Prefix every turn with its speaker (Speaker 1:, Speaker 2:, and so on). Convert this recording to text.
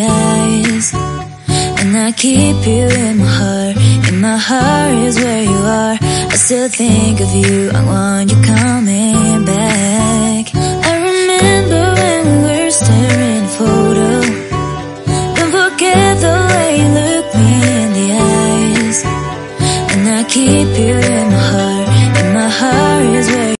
Speaker 1: eyes. And I keep you in my heart. In my heart is where you are. I still think of you, I want you coming back. I remember when we were staring at a photo. Don't forget the way you look me in the eyes. And I keep you in my heart.